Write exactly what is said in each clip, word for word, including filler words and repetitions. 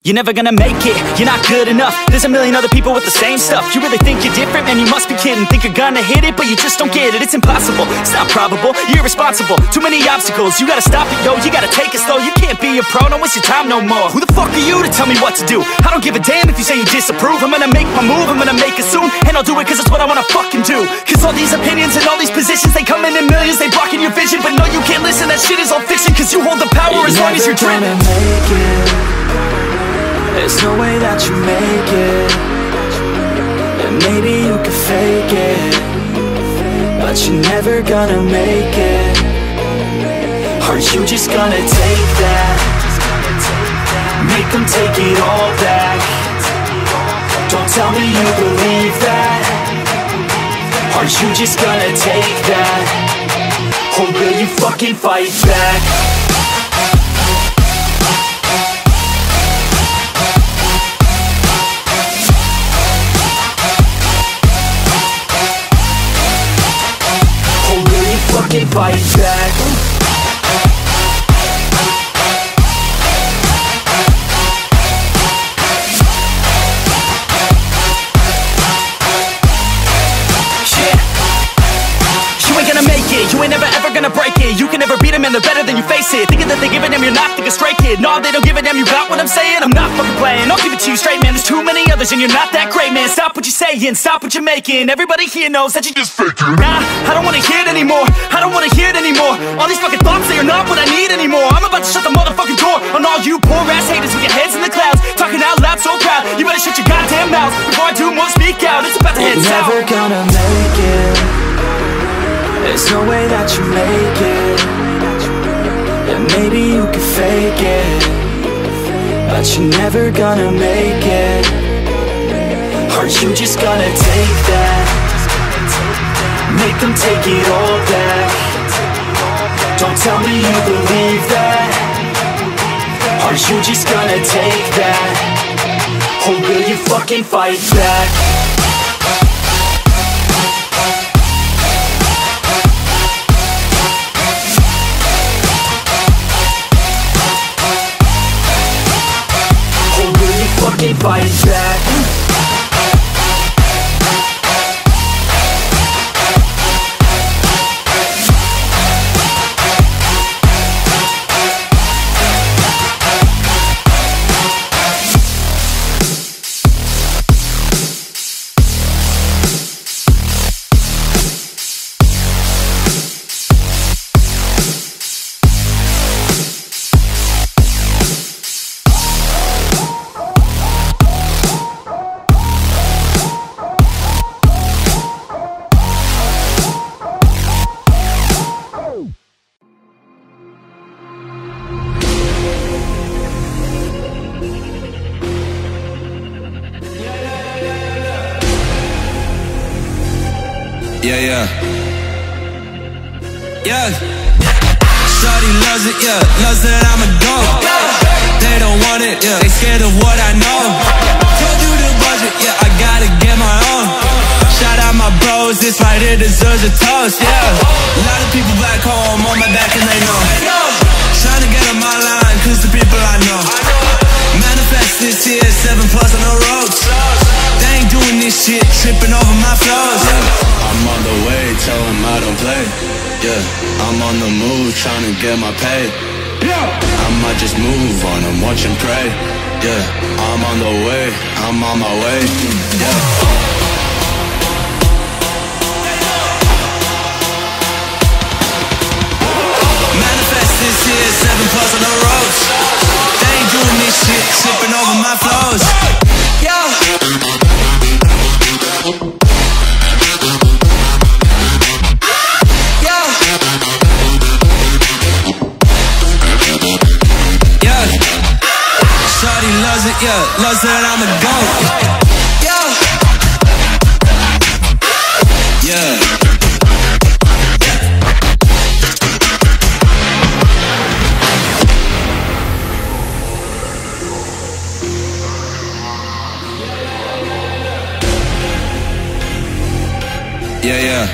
You're never gonna make it, you're not good enough. There's a million other people with the same stuff. You really think you're different? Man, you must be kidding. Think you're gonna hit it, but you just don't get it. It's impossible, it's not probable, you're irresponsible. Too many obstacles, you gotta stop it, yo. You gotta take it slow, you can't be a pro. Don't waste your time no more. Who the fuck are you to tell me what to do? I don't give a damn if you say you disapprove. I'm gonna make my move, I'm gonna make it soon. And I'll do it cause it's what I wanna fucking do. Cause all these opinions and all these positions, they come in in millions, they blocking your vision. But no, you can't listen, that shit is all fiction. Cause you hold the power as long as you're dreaming. There's no way that you make it. And maybe you can fake it, but you're never gonna make it. Are you just gonna take that? Make them take it all back. Don't tell me you believe that. Are you just gonna take that? Or will you fucking fight back? Fucking fight back. Yeah. You ain't gonna make it, you ain't never ever gonna break it. You can never beat them and they're better than you, face it. Thinking that they give a damn, you're not, think a straight kid. No, they don't give a damn, you got what I'm saying? I'm not fucking playing, I'll give it to you straight, man. There's too many others and you're not that great, man. Stop what you're saying, stop what you're making. Everybody here knows that you just faking. Nah, I don't wanna hear it anymore, I don't wanna hear it anymore. All these fucking thoughts, they are not what I need anymore. I'm about to shut the motherfucking door on all you poor ass haters with your heads in the clouds, talking out loud so proud. You better shut your goddamn mouth before I do more speak out. It's about to head south. You're never gonna make it. There's no way that you make it. And maybe you can fake it, but you're never gonna make it. Are you just gonna take that? Make them take it all back. Don't tell me you believe that. Are you just gonna take that? Or will you fucking fight back? Fucking fight back. Yeah, yeah. Yeah. Shawty loves it, yeah. Loves that I'm a dog. They don't want it, yeah. They scared of what I know. Told you the budget, yeah. I gotta get my own. Shout out my bros, this right here deserves a toast, yeah. A lot of people back home on my back and they know. Trying to get on my line, cause the people I know. Manifest this year, seven plus on the ropes. They ain't doing this shit, tripping over my flows, yeah. I'm on the way, tell them I don't play. Yeah, I'm on the move, trying to get my pay. Yeah, I might just move on and watch and pray. Yeah, I'm on the way, I'm on my way. Yeah. Manifest this year, seven plus on the ropes. They ain't doing this shit, tripping over my flows. Yeah. Yeah, loves that I'm a goat. Yeah. Yeah. Yeah, yeah.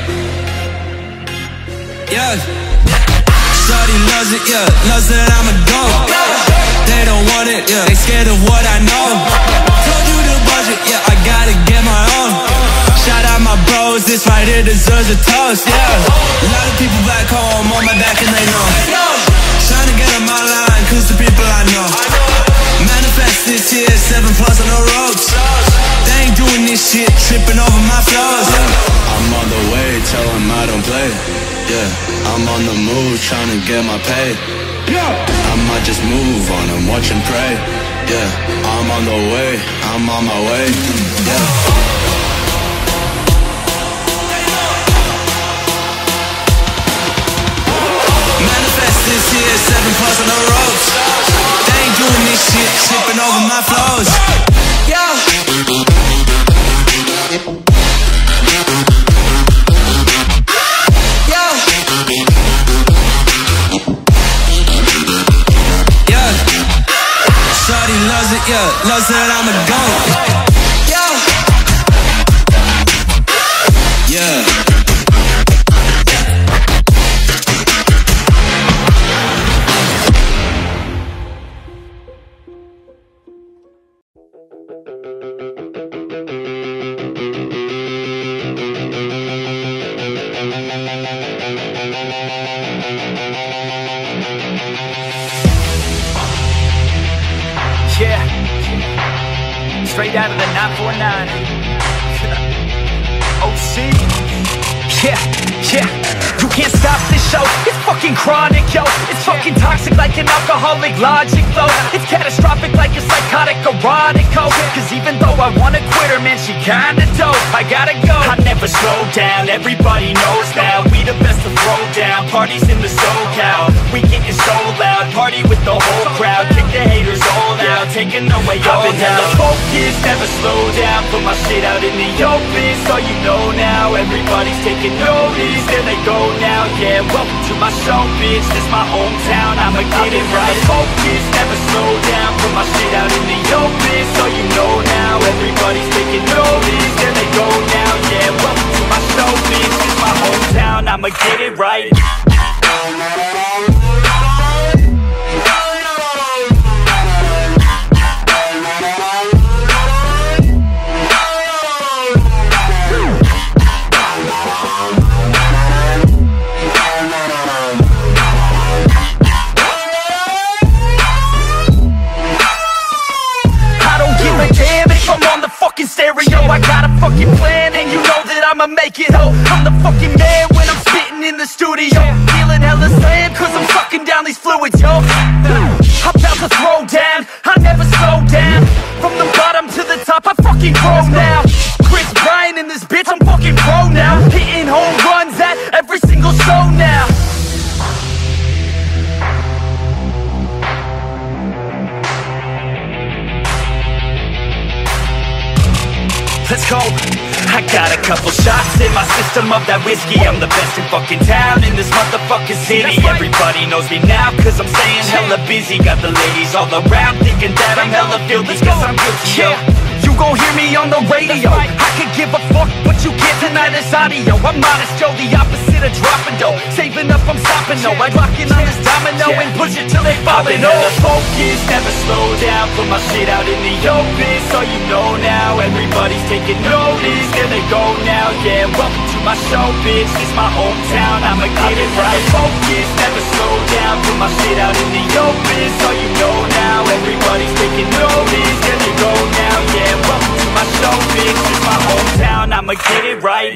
Yeah. Shawty loves it, yeah. Loves that I'm a goat. They don't want it, yeah, they scared of what I know. Told you the budget, yeah, I gotta get my own. Shout out my bros, this right here deserves a toast, yeah. A lot of people back home on my back and they know. Trying to get on my line, cause the people I know. Manifest this year, seven plus on the ropes. They ain't doing this shit, tripping over my flows, yeah. I'm on the way, tell them I don't play, yeah. I'm on the move, trying to get my pay. I might just move on and watch and pray, yeah. I'm on the way, I'm on my way, yeah. This year, seven plus on the ropes. They ain't doing this shit, tripping over my flows. Yeah. Yeah. Yeah. Shawty loves it, yeah. Loves that I'm a goat. Yeah. Yeah. Straight out of the nine four nine. O C. Yeah, yeah. You can't stop this show. It's fucking chronic, yo. It's fucking toxic like an alcoholic logic flow. It's catastrophic like a psychotic erotico. Cause even though I wanna quit her, man, she kinda dope. I gotta go. I never slow down, everybody knows now. We the best to throw down. Parties in the SoCal. We getting so loud. Party with the whole crowd. Kick the haters all out. Taking away all doubt. I've been hella focused, never slow down. Put my shit out in the open, so you know now. Everybody's taking notice. There they go now, yeah. Welcome to my show, bitch. This my hometown, I'ma get it right. Focus, never slow down. Put my shit out in the open, so you know now. Everybody's taking notice. There they go now, yeah. Welcome to my show, bitch. This my hometown, I'ma get it right. Stereo, I got a fucking plan and you know that I'ma make it, ho. I'm the fucking man when I'm spitting in the studio. Feeling hella slam cause I'm sucking down these fluids, yo. I'm about to throw down, I never slow down. From the bottom to the top, I fucking grow now. Chris Bryant in this bitch, I'm fucking pro now. Hitting home runs at every single show now. Let's go. I got a couple shots in my system of that whiskey. I'm the best in fucking town in this motherfucking city. Everybody knows me now cause I'm staying hella busy. Got the ladies all around thinking that I'm hella filthy cause I'm guilty, yo. You gon' hear me on the radio. I could give a fuck, but you can't deny this audio. I'm honest, Joe, the opposite of dropping dough. Saving up, I'm stopping, no. I rock in on this domino and push it till they falling. I've been focused, never slow down. Put my shit out in the open, so you know now. Everybody's taking notice, there they go now, yeah. Welcome to my show, bitch, this my hometown, I'ma get it right. Focused, never slow down. Put my shit out in the open, so you know now. Everybody's taking notice, there they go now, yeah. Welcome to my show, bitch, this my hometown, I'ma get it right.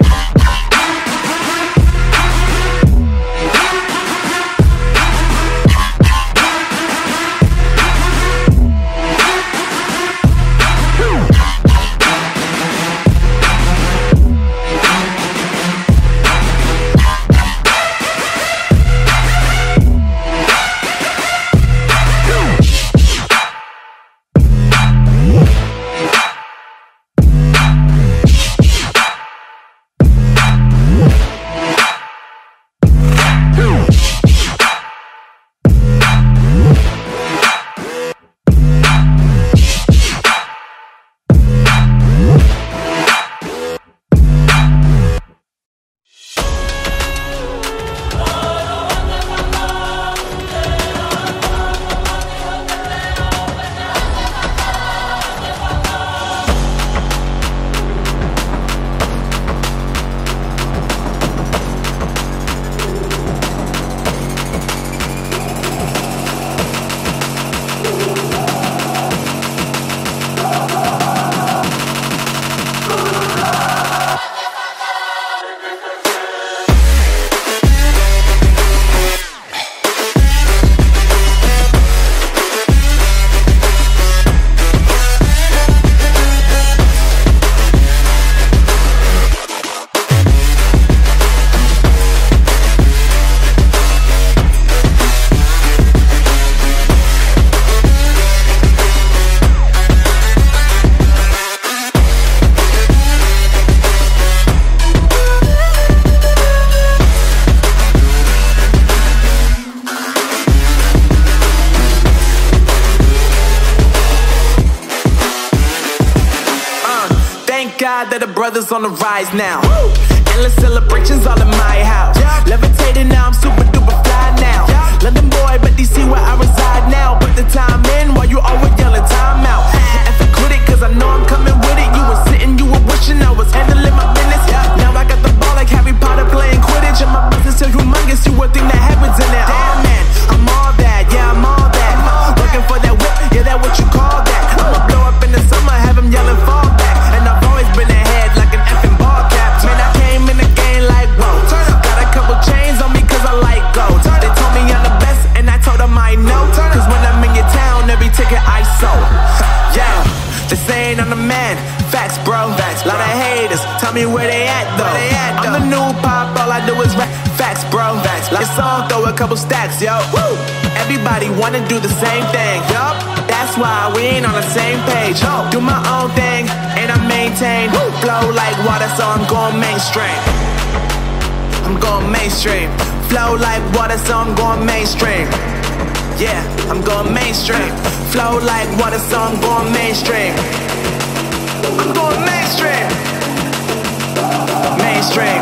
that the brothers on the rise now. Woo! Endless celebrations all in my house. Yeah. Levitating now, I'm super duper fly now. Yeah. London boy, but D C where I reside now. Put the time in while you always yelling time out. And for quit it, cause I know I'm coming with it. You were sitting, you were wishing I was handling my business. Yeah. Now I got the ball like Harry Potter playing Quidditch. And my business is humongous, you would think that happens in there. Damn man, I'm all that, yeah, I'm all that. Looking for that whip, yeah, that what you call that. I'ma blow up in the summer, have them yelling fall back. And I've always been ahead like an effing ball cap. Man, I came in the game like, whoa. Got a couple chains on me cause I like gold. They told me I'm the best and I told them I know. Cause when I'm in your town, every ticket I sold. Yeah, they saying I'm the man. Facts, bro. Facts, lot of haters. Tell me where they at though. They at, I'm the new pop, all I do is rap. Facts, bro. Facts, like your song, throw a couple stacks, yo. Woo! Everybody wanna do the same thing, yup. That's why we ain't on the same page. No. Do my own thing and I maintain. Woo! Flow like water, so I'm going mainstream. I'm going mainstream. Flow like water, so I'm going mainstream. Yeah, I'm going mainstream. Flow like water, so I'm going mainstream. I'm going mainstream. Mainstream.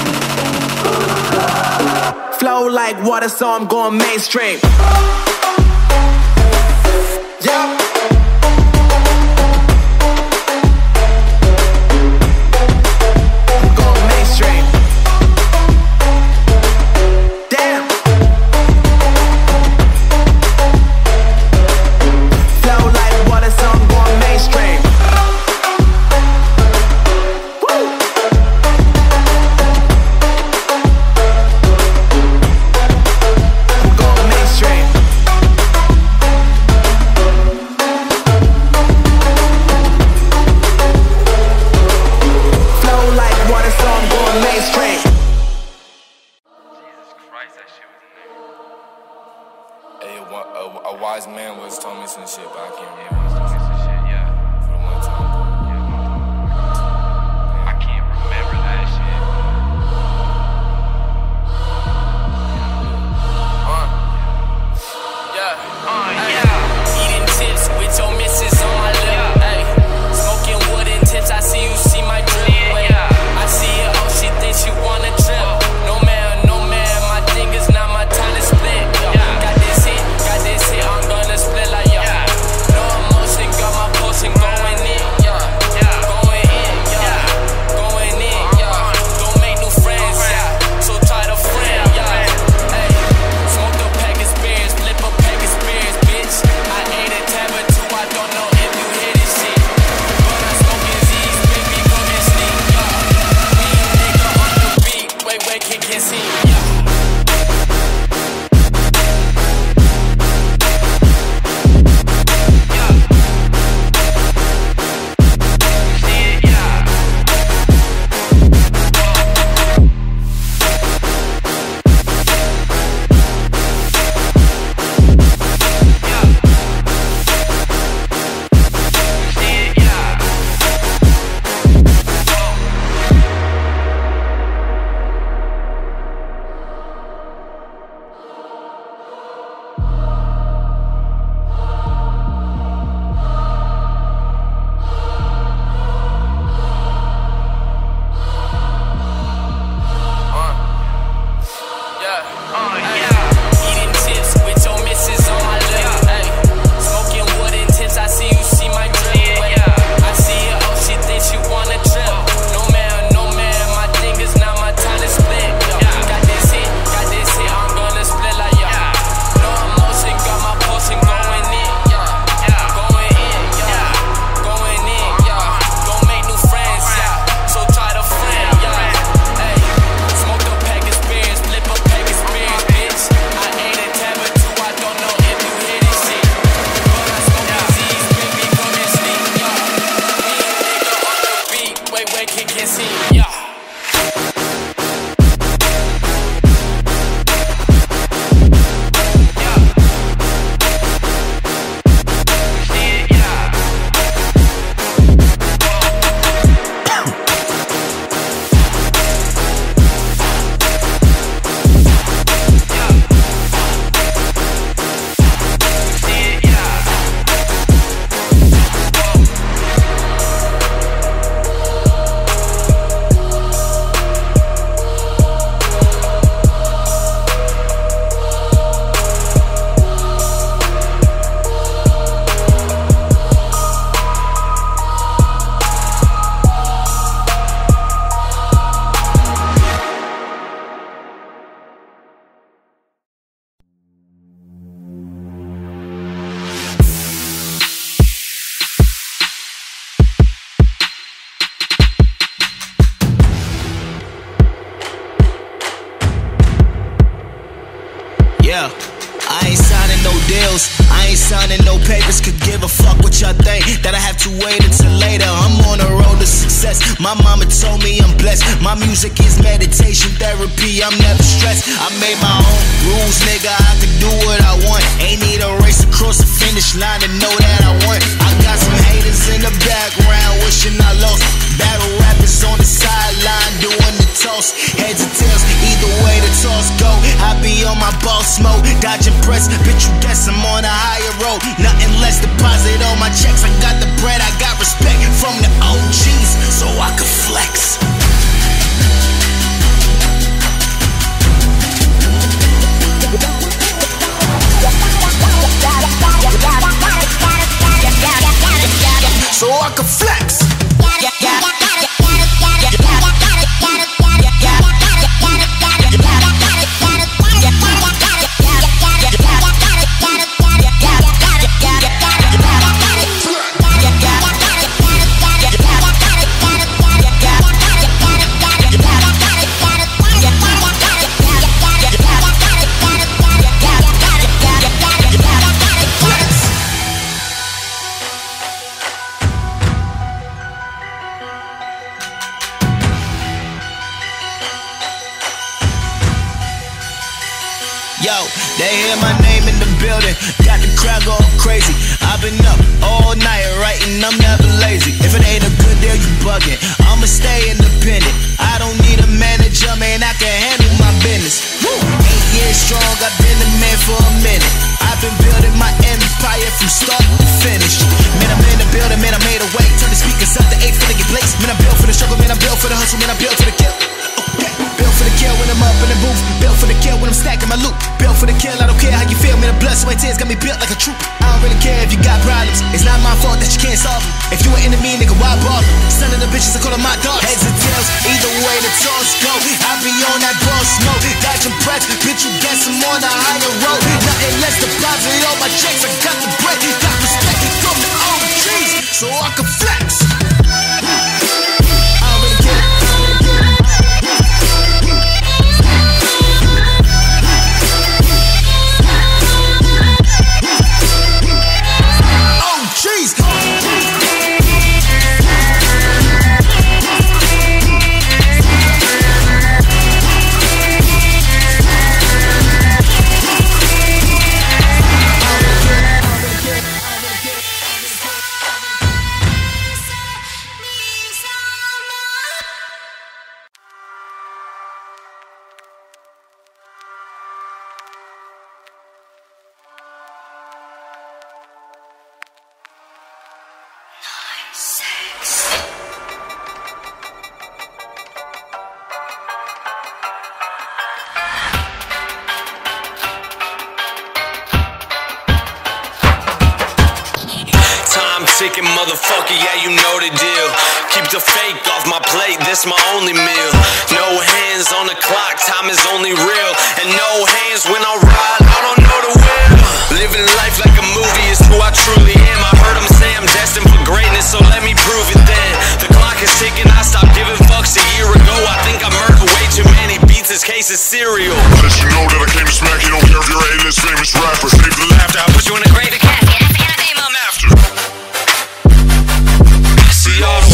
Flow like water, so I'm going mainstream. Yeah. I'm going mainstream. Damn. Flow like water, so I'm going mainstream. A wise man was told me some shit, but I can't remember. For the one time. I can't remember that shit. Uh. Yeah. Uh, yeah. Eating chips with your missus on my lip. Ay. Smoking wood and tips, I see you see my drip. I see it, oh, she thinks she wanna trip. No man, no man, my thing is not my time to split. Yo. Got this hit, got this hit, I'm gonna split like yo. No emotion. Yeah, I ain't signing no deals, I ain't signing no papers. Could give a fuck what y'all think, that I have to wait until later. I'm on a road to success, my mama told me I'm blessed. My music is meditation therapy, I'm never stressed. I made my own rules, nigga, I could do what I want. Ain't need a race across the finish line to know that I won. I got some haters in the background wishing I lost. Battle rappers on the sideline doing the toss. Heads or tails, either way the toss go. I be on my boss mode, dodging press, bitch you guess I'm on a higher road. Nothing less, deposit on my checks. I got the bread, I got respect from the O Gs, so I can flex. So I can flex. Yo, they hear my name in the building, got the crowd going crazy. I've been up all night writing, I'm never lazy. If it ain't a good deal, you bugging, I'ma stay independent. I don't need a manager, man, I can handle my business. Woo! Eight years strong, I've been the man for a minute. I've been building my empire from start to finish. Man, I'm in the building, man, I made a way. Turn the speakers up to eight finna get blazed. Man, I'm built for the struggle, man, I'm built for the hustle, man, I'm built for the kill. Okay. Built for the kill when I'm up in the booth. Built for the kill when I'm stacking my loot. Built for the kill, I don't care how you feel. Man, the blood, sweat, tears got me built like a troop. I don't really care if you got problems. It's not my fault that you can't solve them. If you an enemy, nigga, why bother? Son of the bitches, I call them my dogs. Heads and tails, either way the toss go. I be on that boss mode. Dodging press, bitch, you guess I'm on a higher road. Nothing less deposit on my checks. I got the bread, got respect from the O Gs, so I can flex. I don't really care. Ticking motherfucker, yeah, you know the deal. Keep the fake off my plate, this my only meal. No hands on the clock, time is only real. And no hands when I ride, I don't know the will. Living life like a movie is who I truly am. I heard them say I'm destined for greatness, so let me prove it then. The clock is ticking, I stopped giving fucks a year ago. I think I murdered way too many beats, this case is serial. How did you know that I came to smack you? Don't care if you're a A-list famous rapper. Save the laughter, I'll put you in a crate of cat. That's the kind of name I'm after. Seattle.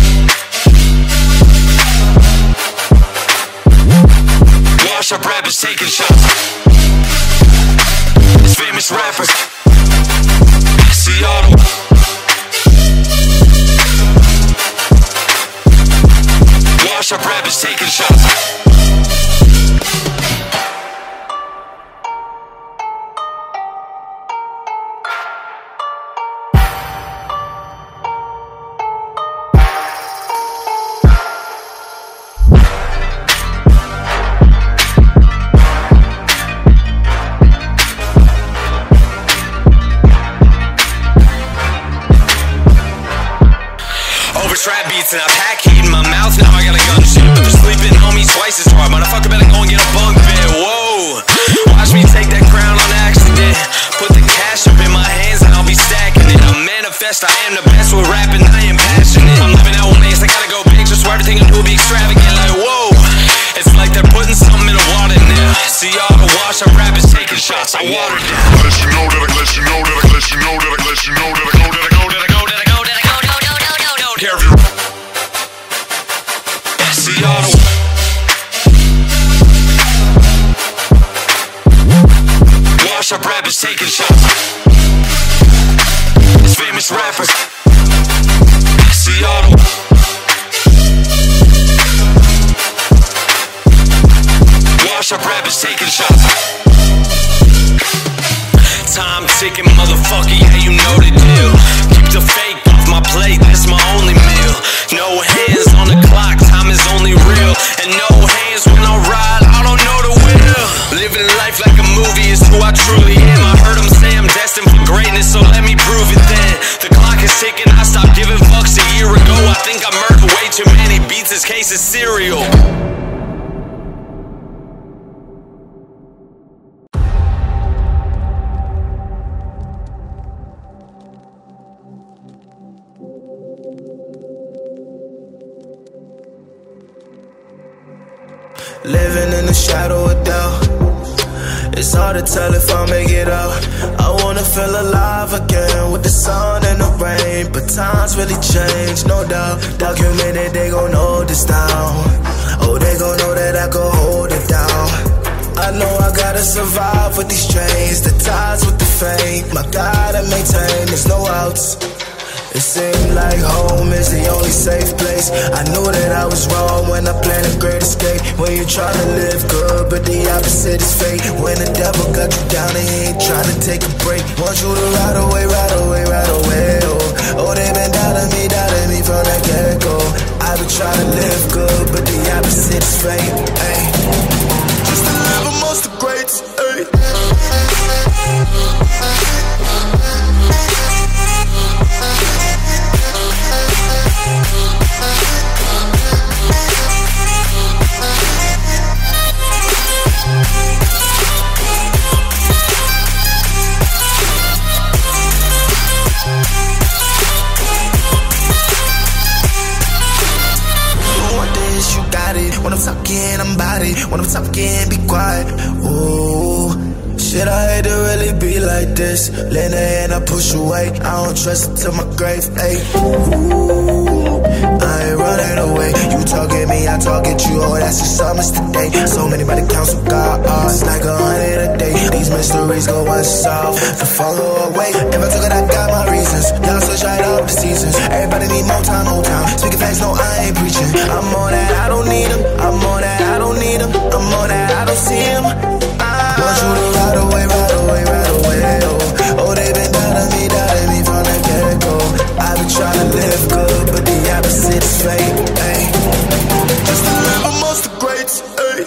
Wash up rappers taking shots. It's famous rappers. Seattle. Wash up rappers taking shots. Trap beats and I pack heat in my mouth, now I got a gun shit. But they're sleeping on me twice as hard. Motherfucker better go and get a bunk bed, whoa. Watch me take that crown on accident. Put the cash up in my hands and I'll be stacking it. I'm manifest, I am the best with rapping, I am passionate. I'm living out one ace, I gotta go big, just so everything I do will be extravagant. Like whoa, it's like they're putting something in the water now. See all the wash up rappers taking shots, I watered down. Let you know that I let you know that I let you know that I let you know that I go that I go that I go that I go that I go that I go that I go that I go. Care if you see all the wash up rappers taking shots. It's famous rappers. See all the wash up rappers taking shots. Time ticking, motherfucker, yeah, you know the deal. Keep the fake off my plate, that's my only meal. No hands on the clock, time is only real. And no hands when I ride, I don't know the will. Living life like a movie is who I truly am. I heard them say I'm destined for greatness, so let me prove it then. The clock is ticking, I stopped giving fucks a year ago. I think I murdered way too many beats, this case is serial. Living in the shadow of doubt, it's hard to tell if I'll make it out. I wanna feel alive again with the sun and the rain, but times really change, no doubt. Documented, they gon' know this down. Oh, they gon' know that I can hold it down. I know I gotta survive with these chains, the ties with the fame. I gotta maintain, there's no outs. It seemed like home is the only safe place. I knew that I was wrong when I planned a great escape. When you're trying to live good, but the opposite is fate. When the devil got you down and he ain't trying to take a break. Want you to ride away, ride away, ride away, oh. Oh, they been doubting me, doubting me from that get-go. I've been trying to live good, but the opposite is fate, ay. Just to live amongst the greats, ay. When I'm talking, I'm body. When I'm talking, be quiet. Ooh, shit, I hate to really be like this. Lend a hand, I push away. I don't trust it till my grave. Ay. Ooh, I ain't running away. You talking me, I talk at you. Oh, that's just something today. So many by the council, God, oh, it's like a hundred a day. These mysteries go unsolved. The follow away. If I took it, I got my reasons. Y'all switch right up the seasons. Everybody need more time, more time. Speaking facts, no, I ain't preaching. I'm on that, I don't need them. I'm on that, I don't need them. I'm on that, I don't see him. I want you to ride away, ride away, ride away, oh. Oh, they been doubting me, doubting me from that get-go. I've been trying to live good, but the opposite is fate, ay. Just to live amongst the greats, ay.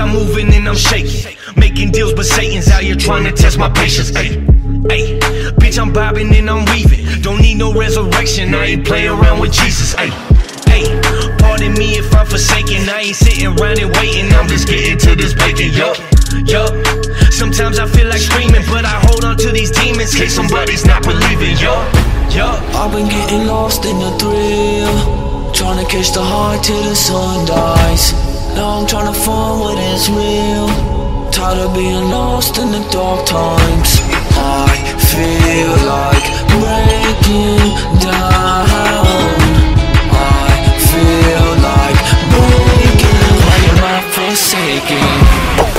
I'm moving and I'm shaking, making deals, but Satan's out here trying to test my patience. Ayy, ayy, bitch, I'm bobbing and I'm weaving. Don't need no resurrection, I ain't playing around with Jesus. Ayy, ayy, pardon me if I'm forsaken. I ain't sitting around and waiting, I'm just getting to this bacon. Yup, yup. Sometimes I feel like screaming, but I hold on to these demons, case somebody's not believing. Yup, yup. I've been getting lost in the thrill, trying to catch the heart till the sun dies. Now I'm trying to find what is real, tired of being lost in the dark times. I feel like breaking down, I feel like breaking. Why am I forsaken?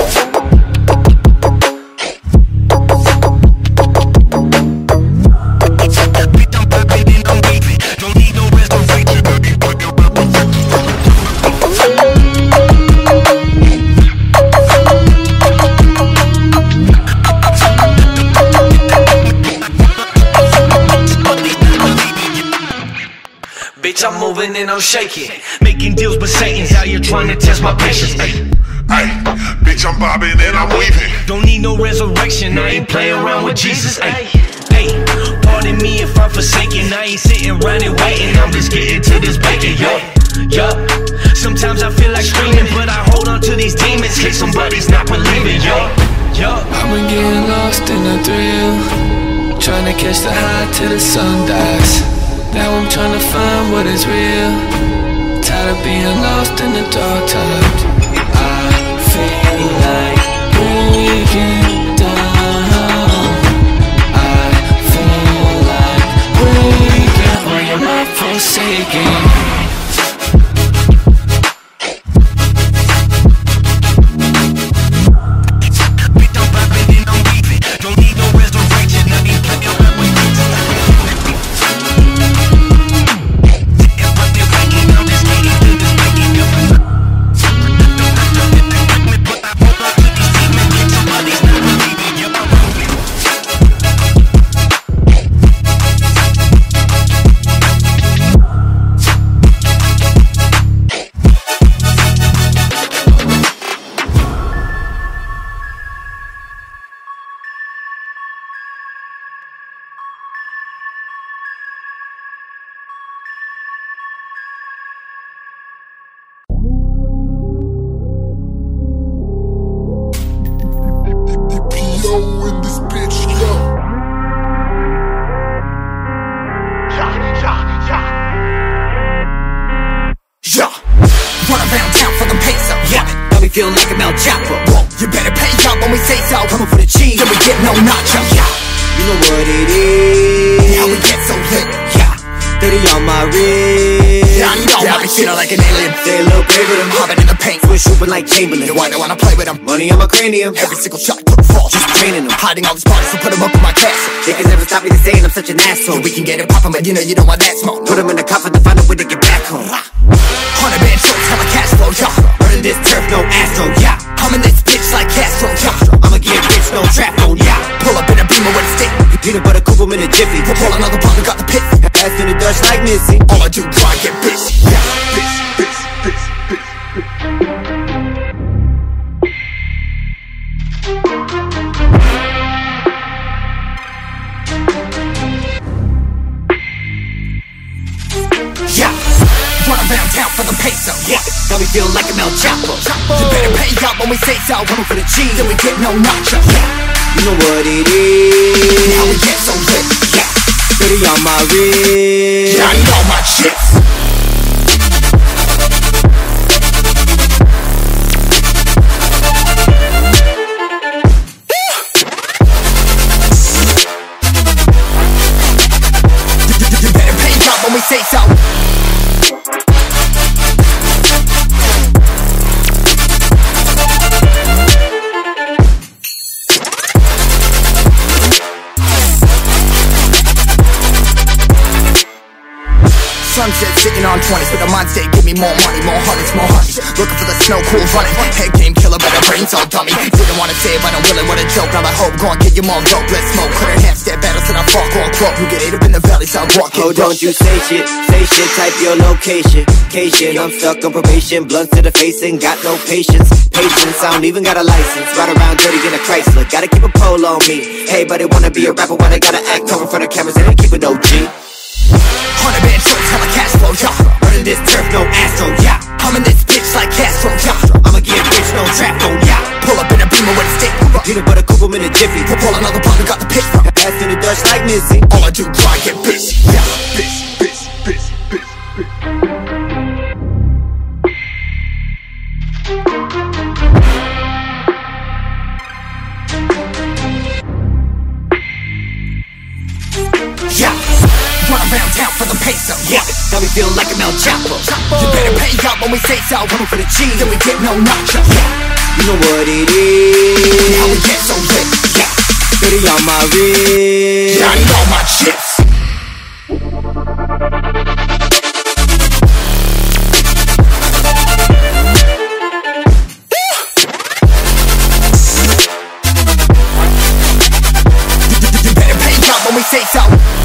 I'm moving and I'm shaking, making deals, but Satan's out here trying to test my patience. Ayy, Ay, bitch, I'm bobbing and I'm weaving. Don't need no resurrection, I ain't playing around with Jesus. Ayy, ayy, pardon me if I'm forsaken. I ain't sitting around and waiting, I'm just getting to this bacon. Yup, yup. Sometimes I feel like screaming, but I hold on to these demons, case somebody's not believing. Yup, yup. I've been getting lost in the thrill, trying to catch the high till the sun dies. Now I'm trying to find what is real, tired of being lost in the dark times. I feel like breaking down, I feel like breaking. Why am I forsaken? Feeling like a Mel Chapo. Whoa, you better pay up when we say so. Coming for the cheese, and we get no nacho. Yeah, you know what it is. How we get so lit. Yeah, thirty on my wrist. Yeah, I know. Yeah, I be feeling like an alien. They look brave with them, hopping in the paint, switch hooping like Chamberlain. Why they wanna play with them? Money on my cranium. Every single shot put a fall, just training them. Hiding all these bodies, so put them up in my castle. They can never stop me to saying I'm such an asshole. We can get it poppin', but you know you don't want that smoke. Put them in the coffin to find a way to get back home. Hundred band shorts, hella cash flow, yeah. Running this turf, no astro, yeah. I'm in this bitch like Castro, yeah. I'ma get rich, no trap phone, yeah. Pull up in a Beamer with a stick, peanut butter coupe 'em in a jiffy. Pull another bottle, got the piss. Ass in the Dutch like Missy. All I do, try get busy, yeah. Busy, busy, busy, busy. Yeah, run around town for the peso. Yeah, now we feel like a Mel Chapo. You better pay up when we say so. Coming for the cheese and we get no nacho. Yeah, you know what it is. How we get so lit. Yeah, thirty on my wrist. Yeah, I know my chips. You better pay up when we say so. Sunset twenties with a mind state, give me more money, more honeys, more honeys. Looking for the snow, cool running. Head game killer, but the brains all dummy. Didn't wanna say it, but I'm willing, what a joke. Now I hope, go on, get your mom dope, let's smoke. Couldn't have step battles and I fuck on quote. You get ate up in the valley, so I walk it. Oh, don't you say shit, say shit, type your location. Cation, I'm stuck on probation, blunt to the face and got no patience. Patience, I don't even got a license. Ride around dirty in a Chrysler, gotta keep a pole on me. Hey, buddy, wanna be a rapper, why they gotta act over in front of cameras and they keep it O G. Hundred band shorts, hella cash flow, yeah. Running this turf, no astro, yeah. I'm in this bitch like Castro, yeah. I'ma get rich, no trap, no, yeah. Pull up in a beamer with a stick. Peanut butter couple in a jiffy. Pull another pump and got the pitch from. Ass in the Dutch like Missy. All I do, grind, get busy, yeah. Busy, busy, busy, busy, busy. Yeah, run around town for the peso. Yeah, got me feeling like I'm El Chapo. You better pay up when we say so. Coming for the cheese and we get no nacho. Yeah, you know what it is. How we get so lit. Yeah, thirty on my wrist. Yeah, I need all my chips. You better pay up when we say so.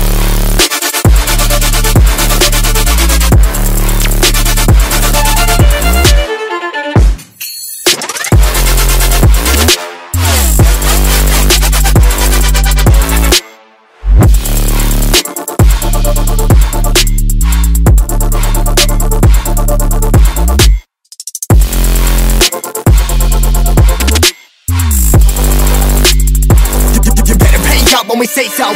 When we say so.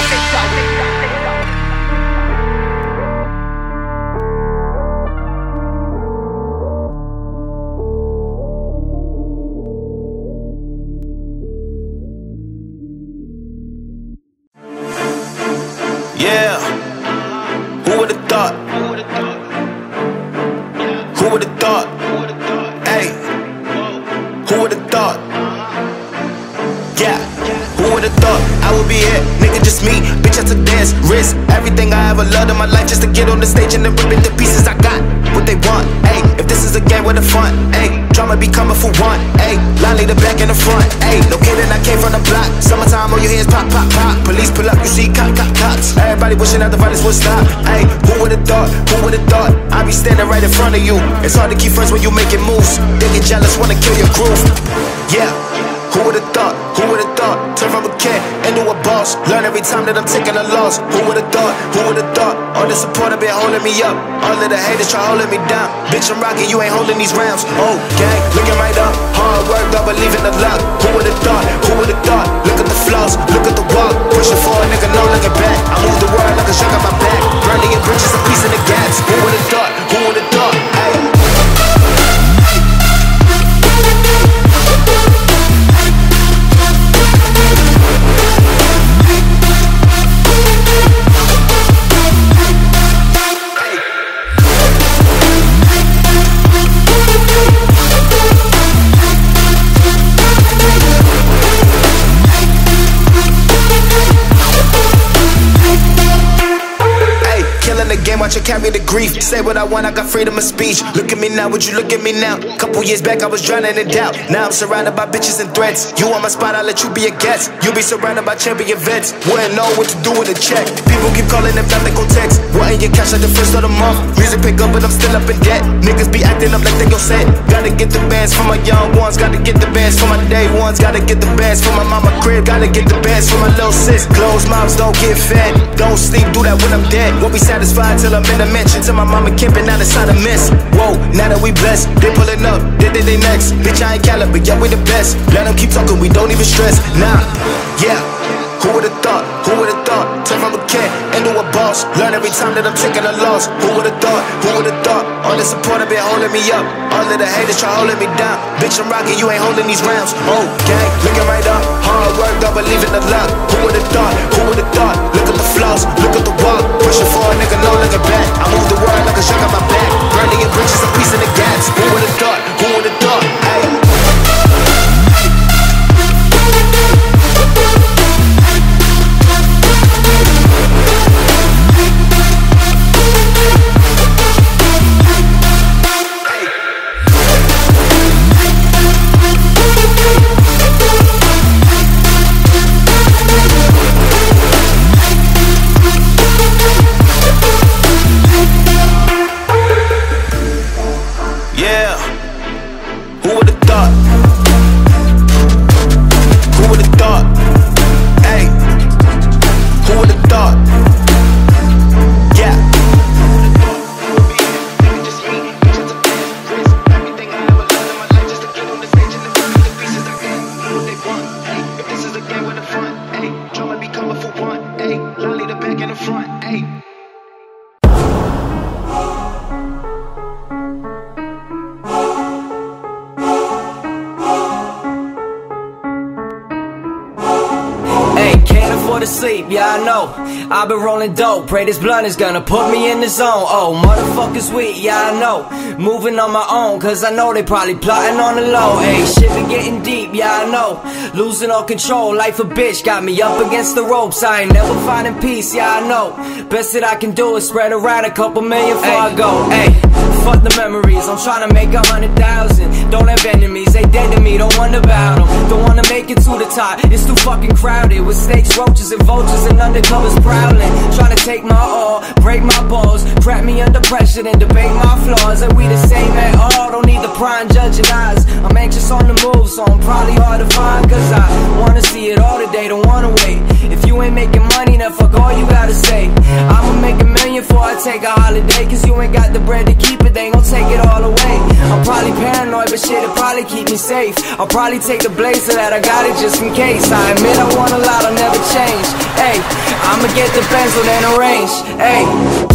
Yeah, who would've thought? Who would've thought? Hey, who would've thought? Yeah, who would've thought I would be here? Nigga, just me, bitch, I took dance, risk everything I ever loved in my life just to get on the stage and then rip it to pieces. I got what they want, ayy. If this is a game with the fun, ayy. Drama be coming for one, ayy. Line lead the back and the front, ayy. No kidding, I came from the block. Summertime, all your hands pop, pop, pop. Police pull up, you see cop, cop, cops. Everybody wishing that the violence would stop, ayy. Who would've thought? Who would've thought? I be standing right in front of you. It's hard to keep friends when you making moves. They get jealous, wanna kill your groove. Yeah. Who would've thought? Who would've thought? Turn from a kid into a boss. Learn every time that I'm taking a loss. Who would've thought? Who would've thought? All the support have been holding me up. All of the haters try holding me down. Bitch, I'm rocking, you ain't holding these rounds. Oh, gang, looking right up. Hard work, don't believe in the luck. Who would've thought? Who would've thought? Look at the flaws, look at the walk. Pushing forward, nigga, no looking back. I move the world like a shark on my back. Burning your bridges, a piece of the gaps. Who would've thought? Who would've thought? Hey. Watch her carry the grief. Say what I want, I got freedom of speech. Look at me now, would you look at me now? Couple years back, I was drowning in doubt. Now I'm surrounded by bitches and threats. You on my spot, I'll let you be a guest. You be surrounded by champion vets. Wouldn't know what to do with a check. People keep calling if not, they gon' text. Wanting your cash like the first of the month. Music pick up, but I'm still up in debt. Niggas be acting up like they gon' set. Gotta get the bands for my young ones. Gotta get the bands for my day ones. Gotta get the bands for my mama crib. Gotta get the bands for my little sis. Closed mouths don't get fed. Don't sleep, do that when I'm dead. Won't be satisfied till I'm in the mansion. Till my mama camping out inside a mess. Whoa, now that we blessed, they pulling up, they did they next. Bitch, I ain't caliber, yeah, we the best. Let them keep talking, we don't even stress. Nah, yeah. Who would've thought? Who would've thought? Turn from a kid into a boss. Learn every time that I'm taking a loss. Who would've thought? Who would've thought? All the support have been holding me up. All of the haters try holding me down. Bitch, I'm rocking, you ain't holding these rounds. Oh, gang, looking right up. Hard work, don't believe in the luck. Who would've thought? Who would've thought? Look at the flaws, look at the walk. Pushing forward, nigga, no looking back. I move the world like a shark on my back. Burning your bridges, a piece of the gaps. Who would've thought? Who would've thought? Hey. before the sleep, yeah I know. I've been rolling dope, pray this blunt is gonna put me in the zone. Oh, motherfuckers weak, yeah I know. Moving on my own, cause I know they probably plotting on the low. Hey, shit been getting deep, yeah I know. Losing all control, life a bitch, got me up against the ropes. I ain't never finding peace, yeah I know. Best that I can do is spread around a couple million before I go. Hey, fuck the memories, I'm trying to make a hundred thousand. Don't have enemies, they dead to me, don't wonder about them. Don't wanna make it to the top, it's too fucking crowded. With snakes, roaches, and vultures, and undercovers prowling. Trying to take my all, break my balls, trap me under pressure, and debate my flaws. And we the same at all, don't need the prying judging eyes. I'm anxious on the move, so I'm probably hard to find. Cause I wanna see it all today, don't wanna wait. If you ain't making money, then fuck all you gotta say. I'ma make a million before I take a holiday. Cause you ain't got the bread to keep it, they ain't gon' take it all away. I'm probably paranoid, but shit, it'll probably keep me safe. I'll probably take the blade so that I got it just in case. I admit I want a lot, I'll never change. Hey, I'ma get the pencil and arrange. Hey.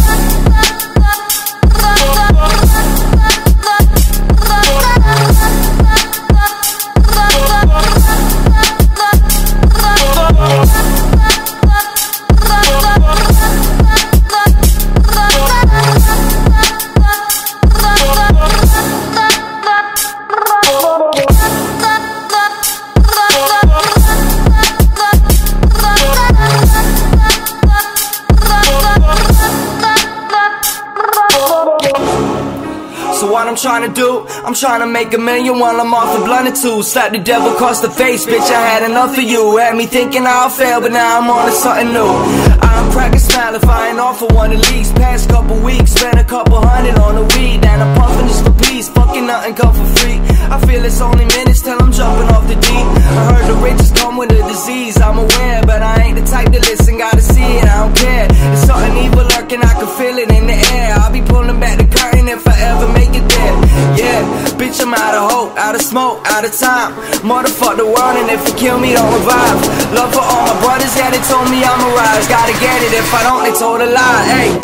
I'm trying to do, I'm trying to make a million while I'm off the blunt or two. Slap the devil across the face, bitch, I had enough of you. Had me thinking I'll fail, but now I'm on to something new. I'm cracking smile if I ain't off for one at least. Past couple weeks, spent a couple hundred on the weed. And I'm puffing just for peace, fucking nothing come for free. I feel it's only minutes till I'm jumping off the deep. I heard the riches come with a disease, I'm aware, but I ain't the type to listen, gotta see it, I don't care. There's something evil lurking, I can feel it in the air. I'll be pulling back the curtain if I ever make it there. Yeah, bitch, I'm out of hope, out of smoke, out of time. Motherfuck the world, and if you kill me, don't revive. Love for all my brothers, yeah, they told me I'm a rise. Gotta get it, if I don't, they told a lie, hey.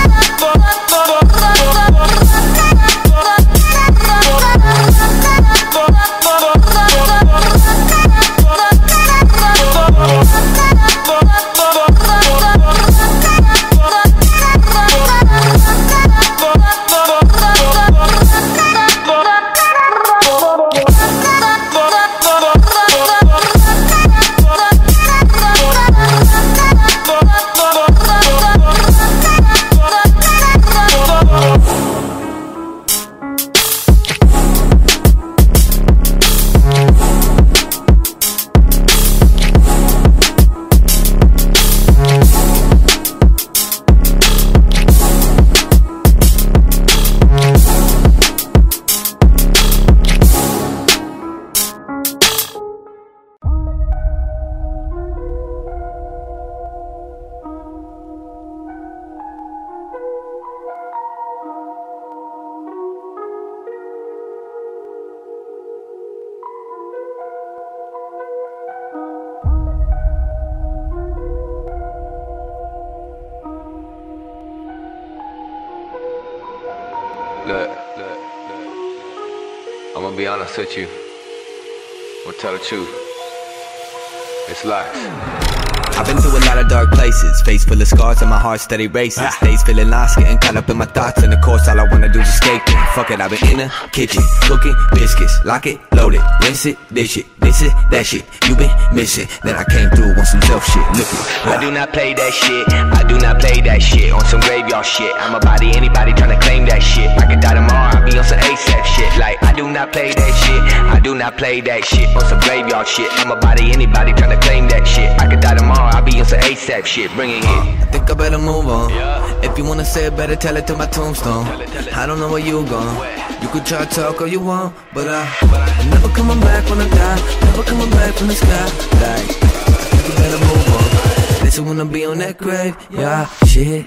Look, look, look, look. I'm gonna be honest with you. I'm gonna tell the truth. It's lies. I've been through a lot of dark places, face full of scars and my heart steady races. Days feeling lost, getting caught up in my thoughts, and of course all I wanna do is escape it. Fuck it, I've been in the kitchen, cooking biscuits, lock it, load it, rinse it, dish it, this it, that shit you been missing. Then I came through on some self shit, look it. I do not play that shit, I do not play that shit, on some graveyard shit. I'm a body anybody tryna claim that shit. I can die tomorrow, I be on some ASAP shit. Like I do not play that shit, I do not play that shit, on some graveyard shit. I'm a body anybody tryna claim that shit. I can die tomorrow, I be on some ASAP shit, bring it here. I think I better move on. Yeah. If you wanna say it, better tell it to my tombstone. Tell it, tell it. I don't know where you gone. You could try to talk all you want, but I, I'm never coming back when I die. Never coming back from the sky. Like, I think you better move on. Listen when I be on that grave, yeah, shit.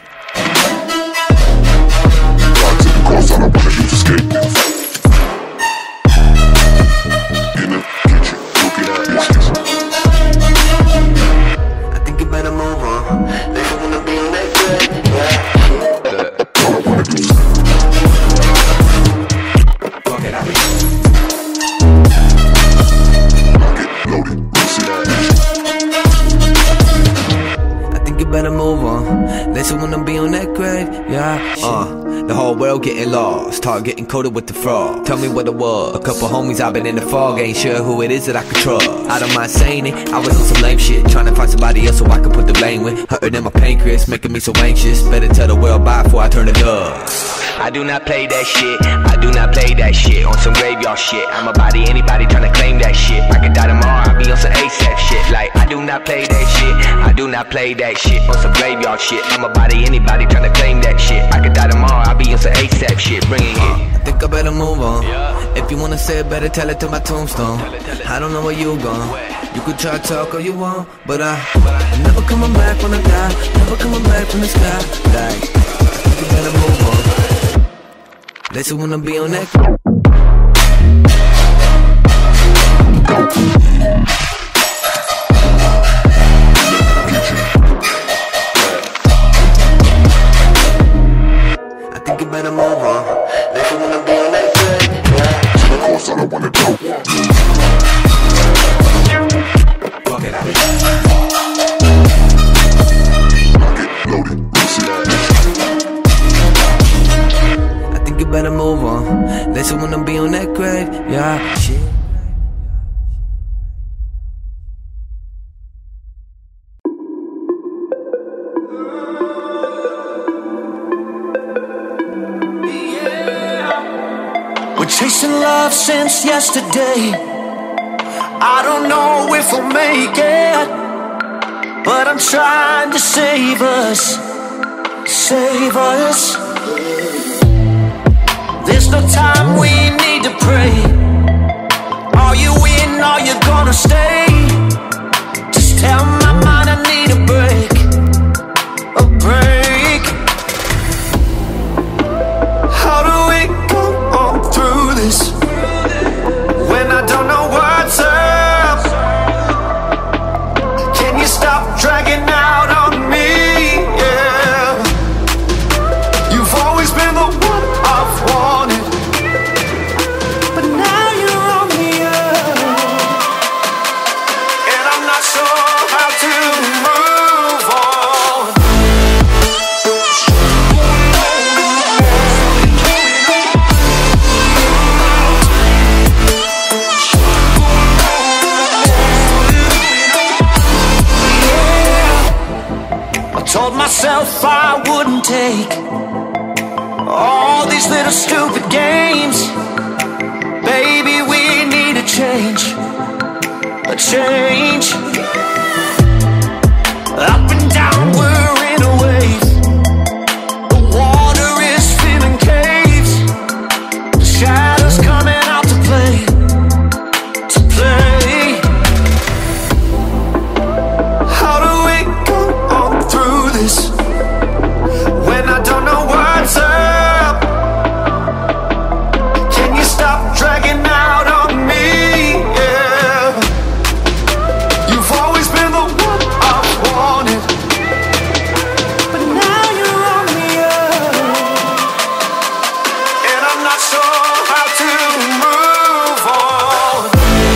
Cause all I wanna do is escape. In the kitchen, cooking dishes. I think you better move on. Listen when I be on that grave, yeah. All I wanna do is fuck it, I be lock it, load it, rinse it, dish it. world getting lost. Start getting coated with the frog. Tell me what it was. A couple homies I've been in the fog. Ain't sure who it is that I could trust. I don't mind saying it, I was on some lame shit. Trying to find somebody else so I can put the blame with. Hurting in my pancreas, making me so anxious. Better tell the world bye before I turn to dust. I do not play that shit, I do not play that shit. On some graveyard shit, I'm a body anybody tryna claim that shit. I can die tomorrow, I be on some ASAP shit. Like, I do not play that shit, I do not play that shit. On some graveyard shit, I'm a body anybody tryna claim that shit. I can die tomorrow, I be on some ASAP shit. Bring it here. I think I better move on. If you wanna say it, better tell it to my tombstone. I don't know where you gone. You could try to talk all you want, but I, I'm never coming back when I die. Never coming back from the sky. Like, I think I better move on. Listen when I be on that. I think you better move on. Listen when I be on that track. Of course I don't wanna do. Fuck it, I you better move on. Listen when I be on that grave. Yeah, shit. We're chasing love since yesterday. I don't know if we'll make it, but I'm trying to save us. Save us. There's no time, we need to pray. Are you in, are you gonna stay? Just tell my mind I need a break. A break. How do we go on through this when I don't know what's up? Can you stop dragging out on me? Yeah. You've always been the one I've wanted, but now you're on the up, and I'm not sure how to move on. Yeah. I told myself I wouldn't take all these little stupid games. Baby, we need a change. A change. Up and down, we're in a wave. The water is filling caves. The shadows coming out to play. To play. How do we go on through this when I don't know what's up? Can you stop dragging out on me? Yeah. You've always been the one I've wanted, but now you're on me up, and I'm not sure how to move on.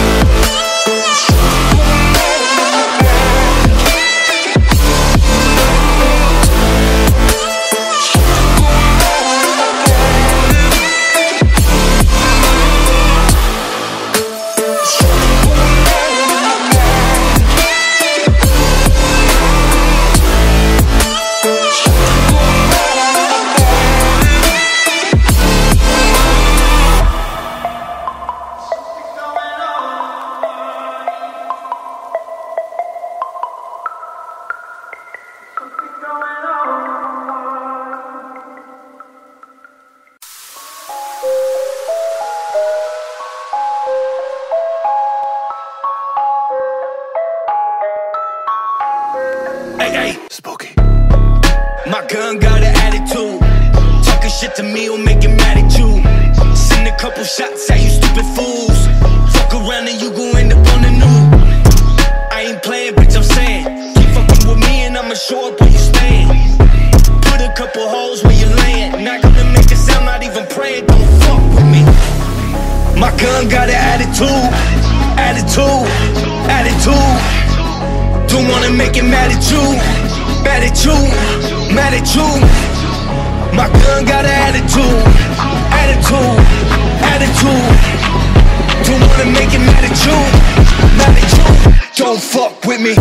Hey, hey, Spooky. My gun got an attitude. Talking shit to me will make him mad at you. Send a couple shots at you stupid fools. Fuck around and you gon' end up on the news. I ain't playing, bitch, I'm saying. Keep fucking with me and I'ma show up where you stand. Put a couple holes where you land. Not gonna make it sound, not even praying. Don't fuck with me. My gun got an attitude. Attitude. Attitude. Don't wanna make it mad at you, mad at you, mad at you. My gun got an attitude, attitude, attitude. Don't wanna make it mad at you, mad at you. Don't fuck with me.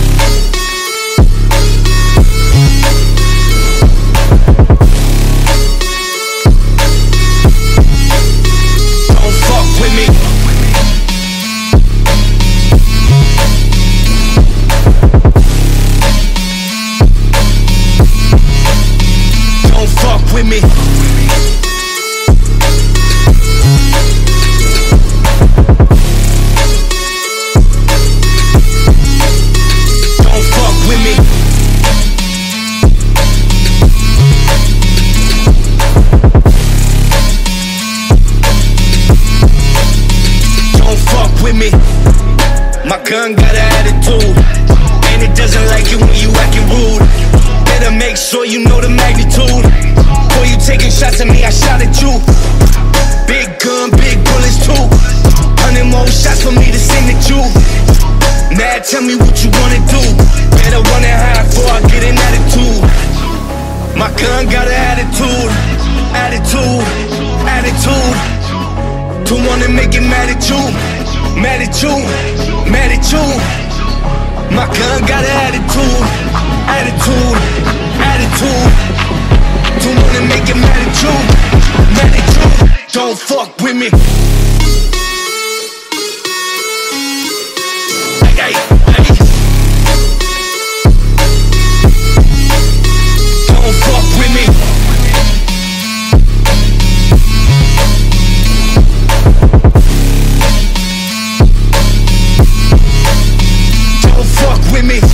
Don't fuck with me. Don't fuck with me. With me, my gun got an attitude, and it doesn't like it when you acting rude. Better make sure you know the magnitude. Before you taking shots at me, I shot at you. Big gun, big bullets too. Hundred more shots for me to send at you. Now tell me what you wanna do. Better run it high before I get an attitude. My gun got an attitude, attitude, attitude. Don't wanna make it mad at you. Mad at you, mad at you. My gun got an attitude, attitude, attitude. Don't wanna make it mad at you, mad at you. Don't fuck with me. Hey, hey. Don't fuck with me. Fuck with me.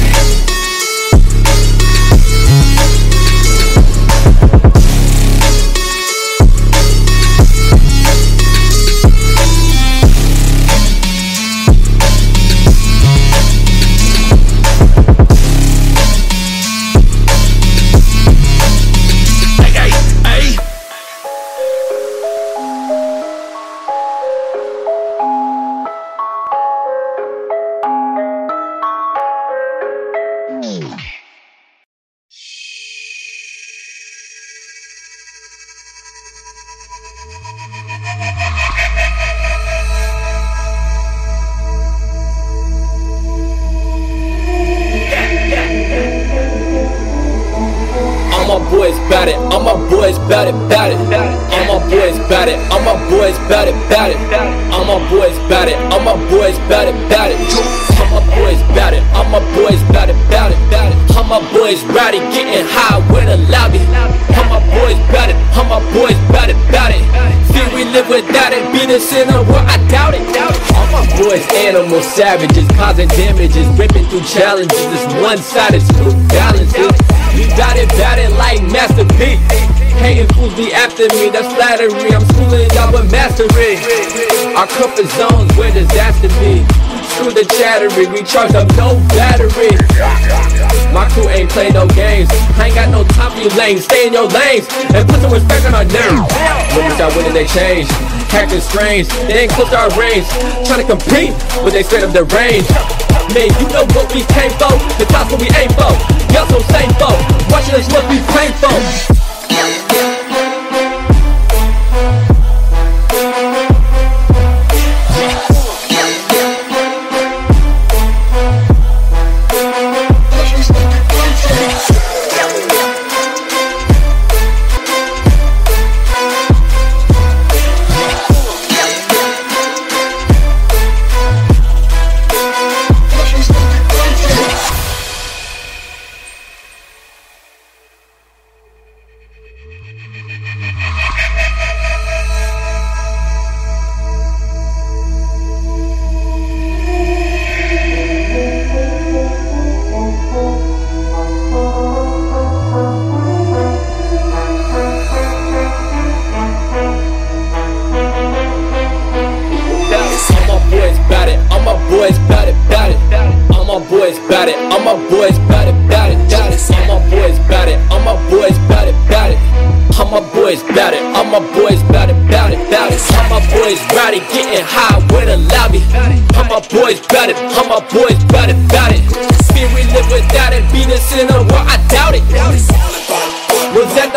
bout it, all my boys bout it, bout it. All my boys bout it, all my boys bout it, bout it. All my boys bout it, all my boys bout it, bout it. All my boys bout it, all my boys bout it, bout it, bout it. All my boys rowdy, getting high with a lobby. All my boys bout it, all my boys bout it, bout it. See we live without it, beat us in a war, I doubt it. All my boys animal savages, causing damages, ripping through challenges. It's one-sided, smooth balances. We got it, bout it like Master P. Hating fools be after me, that's flattery. I'm schooling y'all with mastery. Our comfort zones where disaster be. Screw the chattery, we charge up no battery. My crew ain't play no games. I ain't got no time for you lanes. Stay in your lanes and put some respect on our name. When we start winning, they change. Acting strange, they ain't close to our range. Trying to compete, but they straight up the range. Man, you know what we came for. The top's what we aim for. Y'all so same for. Watching us what we pray for.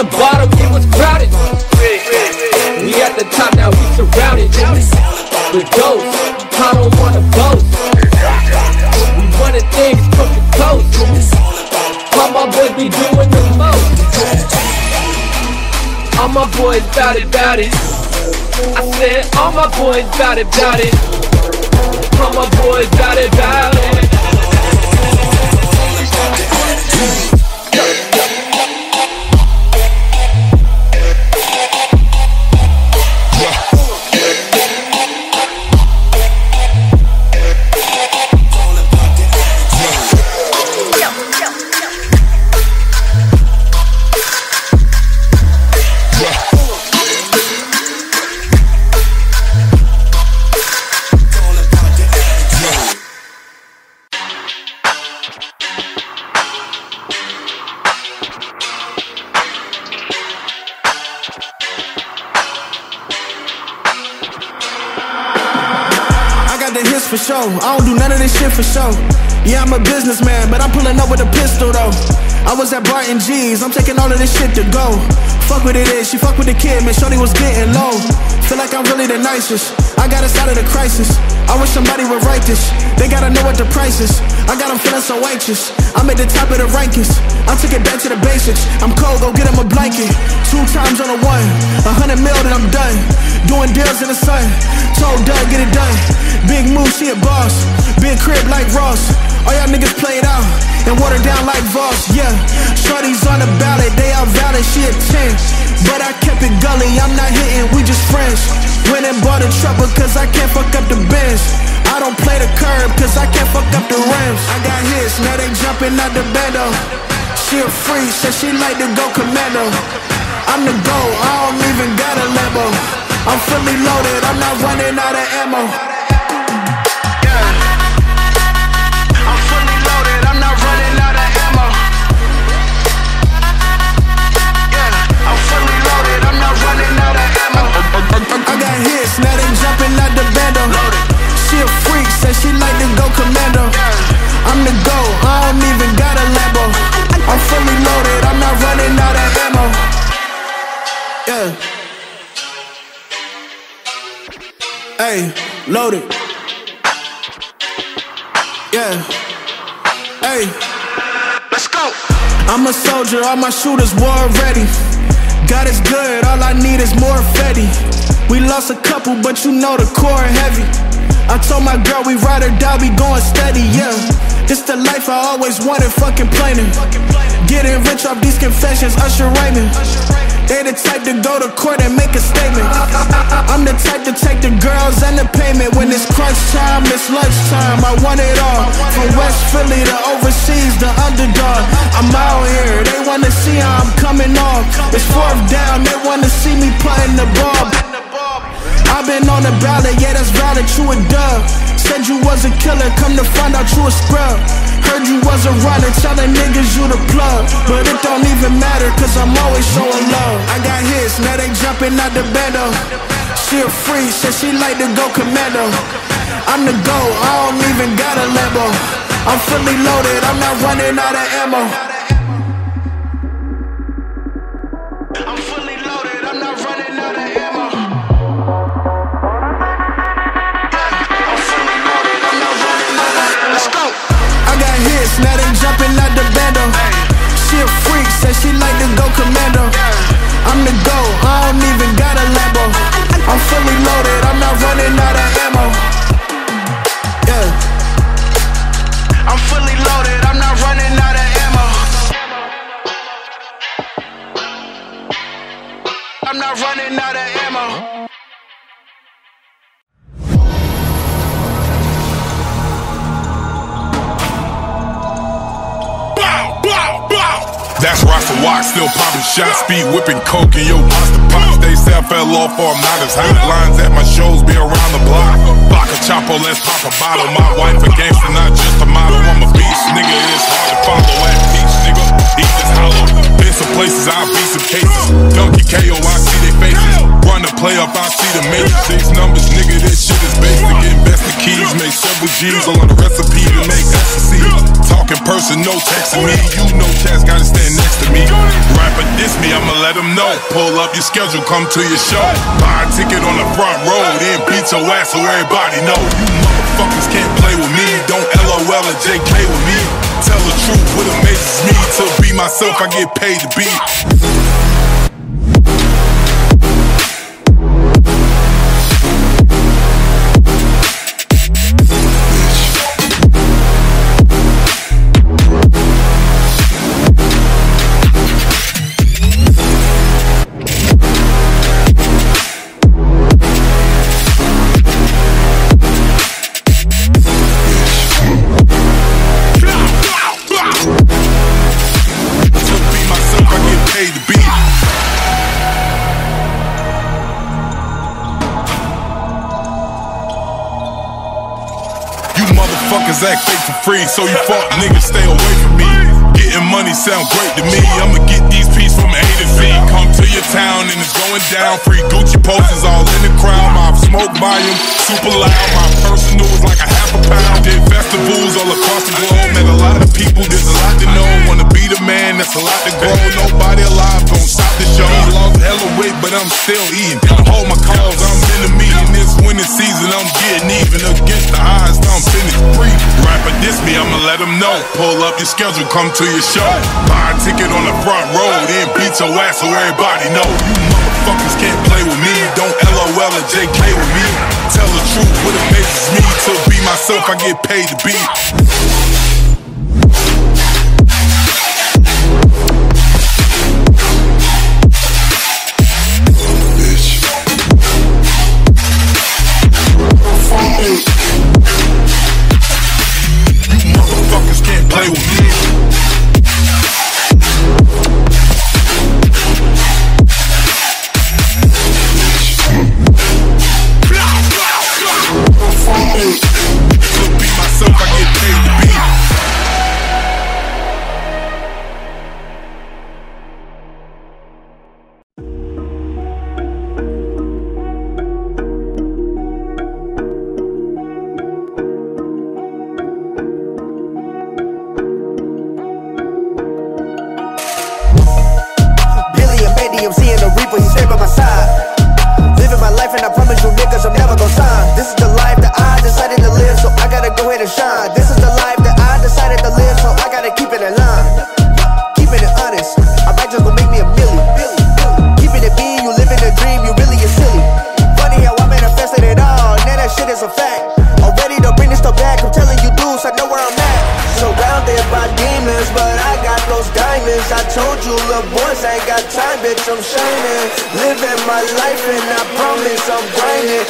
the bottom, it was crowded. We at the top now, we surrounded with ghosts. I don't wanna boast. We running things coast to coast. All my boys be doing the most. All my boys bout it, bout it. I said all my boys bout it, bout it. All my boys bout it, bout it. For sure, I don't do none of this shit for sure. Yeah, I'm a businessman, but I'm pulling up with a pistol though. I was at Barton G's, I'm taking all of this shit to go. Fuck what it is, she fuck with the kid, man, shorty was getting low. Feel like I'm really the nicest, I got us out of the crisis. I wish somebody would write this, they gotta know what the price is. I got them feeling so anxious, I'm at the top of the rankings. I took it back to the basics, I'm cold, go get him a blanket. Two times on a one, a hundred mil and I'm done. Doing deals in the sun, told Doug get it done. Big move, she a boss, big crib like Ross. All y'all niggas played out and watered down like Voss, yeah. Shorty's on the ballot, they out valid, she a ten. But I kept it gully, I'm not hitting, we just friends. Went and bought a trouble cause I can't fuck up the Benz. I don't play the curb cause I can't fuck up the rims. I got hits, now they jumping out the bando. She a freak, said she like to go commando. I'm the GOAT, I don't even got a Lambo. I'm fully loaded, I'm not running out of ammo. I got hits, now they jumping out the bando. She a freak, said she like to go commando. I'm the GOAT, I don't even got a Lambo. I'm fully loaded, I'm not running out of ammo. Yeah. Hey, loaded. Yeah. Hey, let's go. I'm a soldier, all my shooters war ready. God is good, all I need is more Fetty. We lost a couple, but you know the core heavy. I told my girl we ride or die, we going steady, yeah. It's the life I always wanted, fucking plainin'. Getting rich off these confessions, Usher Raymond. They the type to go to court and make a statement. I'm the type to take the girls and the payment. When it's crunch time, it's lunchtime, I want it all. From West Philly to overseas, the underdog. I'm out here, they wanna see how I'm coming off. It's fourth down, they wanna see me putting the ball. I've been on the ballot, yeah that's valid, you a dub. Said you was a killer, come to find out you a scrub. Heard you was a runner, telling niggas you the plug. But it don't even matter, cause I'm always showing love. I got hits, now they jumping out the bando. She a freak, said she like to go commando. I'm the GOAT, I don't even got a Lambo. I'm fully loaded, I'm not running out of ammo. I'm fully loaded, I'm not running out of ammo. Now they jumping out the bando. She a freak, said she like to go commando. I'm the GOAT, I don't even got a Lambo. I'm fully loaded, I'm not running out of ammo. Yeah. I'm fully loaded, I'm not running out of ammo. I'm not running out of ammo. That's Rasta Walk, still popping shots, speed whipping coke in your monster pops. They say I fell off or I'm not as hot. Lines at my shows be around the block. Block a chopper, let's pop a bottle. My wife a gangster, not just a model. I'm a beast, nigga, it's hard to follow at peach, nigga. Eat this hollow. Been some places, I'll beat some cases. Donkey K O, I see their faces. Run the play up, I see the major six numbers, nigga. This shit is basic. Invest the keys, make several G's on the recipe to make ecstasy. talk in person, no texting me. You know cats gotta stand next to me. Rapper diss me, I'ma let them know. Pull up your schedule, come to your show. Buy a ticket on the front row, then beat your ass so everybody know. You motherfuckers can't play with me. Don't LOL or J K with me. Tell the truth, what amazes me. To be myself, I get paid to be. Motherfuckers act fake for free, so you fuck niggas stay away from me. Getting money sound great to me. I'ma get these pieces from A to Z. Come to your town and it's going down. Free Gucci posters all in the crowd. My smoke volume super loud. My personal is like a half a pound. Did festivals all across the globe. Met a lot of people, there's a lot to know. Wanna be the man, that's a lot to grow. Nobody alive gon' stop the show. Lost hella weight, but I'm still eating. Hold my calls, I'm in the meeting. This winning season, I'm getting even. Against the odds, I'm finished free. Rapper diss me, I'ma let them know. Pull up your schedule, come to your show. Buy a ticket on the front row, then beat your ass so everybody know. You motherfuckers can't play with me. Don't LOL or J K with me. Tell the truth, what amazes me. To be myself, I get paid to be. Motherfuckers can't play with me. To be myself, I get paid to be. I'm seeing the reaper, he stay by my side. Living my life and I promise you niggas I'm never gon' sign. This is the life that I decided to live, so I gotta go ahead and shine. This is the life that I decided to live, so I gotta keep it in line. Keeping it honest, I might just gon' make me a million. Keeping it being, you living a dream, you really is silly. Funny how I manifested it all, now that shit is a fact. Already to bring this stuff back, I'm telling you dudes, I know where I'm at. Surrounded by demons, but I got those diamonds. I told you little boys ain't got time, bitch, I'm shining. Living my life and I promise I'm grinding.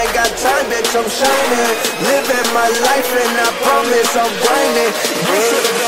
I'm shining, living my life and I promise I'm grinding.